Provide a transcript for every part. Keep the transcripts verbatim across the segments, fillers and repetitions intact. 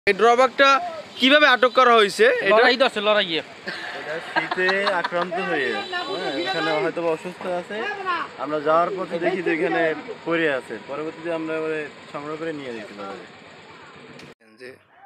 এই ড্রব্যাকটা কিভাবে আটক করা হয়েছে? লড়াই তো আছে, লড়াইয়ে এটা শীতে আক্রান্ত হয়ে হ্যাঁ এখানে হয়তো অসুস্থ আছে। আমরা যাওয়ার পথে দেখি যে এখানে পড়ে আছে, পরবর্তীতে আমরা এবারে সংগ্রহ করে নিয়ে গেছিলাম। যে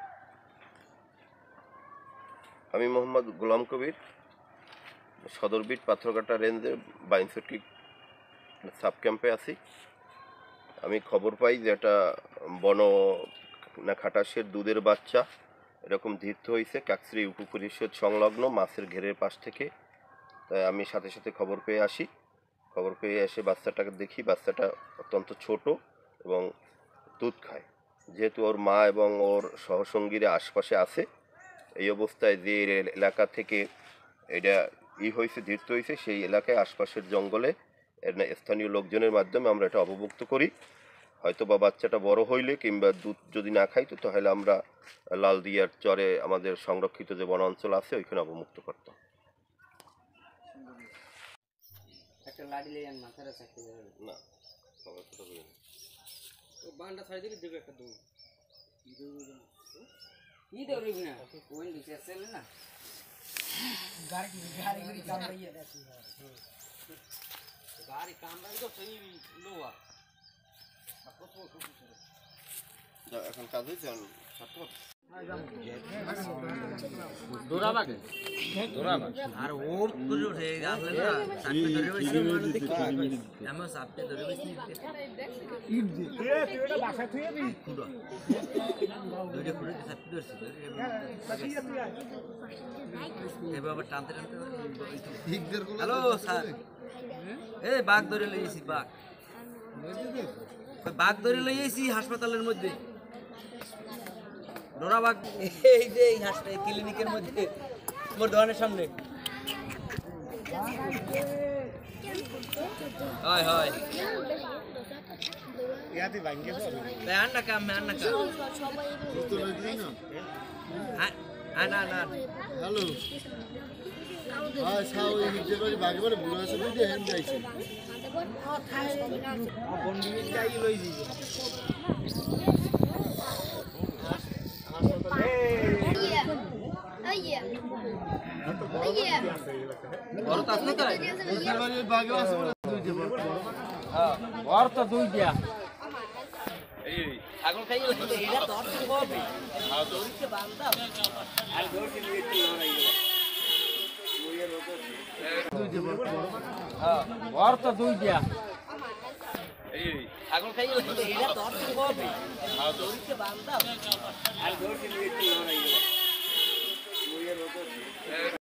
আমি মোহাম্মদ গোলাম কবির, সদরবিট পাথরঘাটা রেঞ্জের বাইনসটি সাব ক্যাম্পে আছি। আমি খবর পাই যে একটা বন না খাটাসের দুধের বাচ্চা এরকম ধৃত হয়েছে কাকসিরি উপপরিষদ সংলগ্ন মাছের ঘেরের পাশ থেকে। তাই আমি সাথে সাথে খবর পেয়ে আসি। খবর পেয়ে এসে বাচ্চাটাকে দেখি, বাচ্চাটা অত্যন্ত ছোট এবং দুধ খায়। যেহেতু ওর মা এবং ওর সহসঙ্গীরা আশপাশে আছে, এই অবস্থায় যে এলাকা থেকে এটা ই হয়েছে ধৃত হয়েছে সেই এলাকায় আশপাশের জঙ্গলে স্থানীয় লোকজনের মাধ্যমে আমরা এটা অবমুক্ত করি। হয়তো বা বাচ্চাটা বড় হইলে কিংবা দুধ যদি না খাইতো তাহলে আমরা লালদিয়ার চরে আমাদের সংরক্ষিত যে বনাঞ্চল আছে ওইখানে অবমুক্ত করতাম। না বান্ডা ছাড়ি দিলে দেবে একটা দৌড় ই দৌড়বি না কোন দিছে চলে না গাড়ি গাড়ি গাড়ি কামড়াইয়া দেখি গাড়ি কামড়াই তো সেই লোয়া এখন কাজ হয়েছে আর ওর করে উঠে আসলে না সাপে ধরে বসে আমরা সাপে ধরে বসে ইট দি এ তুই এটা বাসা থুই দি খুড়া দুইটা খুড়া সাপে ধরছে এ বাবা টানতে টানতে হ্যালো স্যার এ বাঘ ধরে লইছি বাঘ বাঘ ধরে লইছি হাসপাতালের মধ্যে ডোরা বাঘ এই যে এই হাসপাতাল ক্লিনিকের মধ্যে মোর দোকানের সামনে হয় হয় ইয়াতে ভাঙ্গে পড়ে আন্না কাম আন্না কাম তো লই দিই না আ না না হ্যালো আয় সাও এই যে বাড়ি বাঘে বাড়ি বুড়ো আছে বুঝে হেন যাইছে বন্ডি চাই লই দিই বড় তাস না করে ওই বাড়ি বাঘে আছে বলে দুই দে হ্যাঁ বড় তো দুই দিয়া এই ছাগল খাই এটা তো আর হবে আর দৌড়কে বাঁধা আর দৌড়কে নিয়ে লড়াই ওই এর মতো দুই দে হ্যাঁ বড় তো দুই দিয়া এই ছাগল খাই এটা তো আর হবে আর দৌড়কে বাঁধা আর দৌড়কে নিয়ে লড়াই ওই এর মতো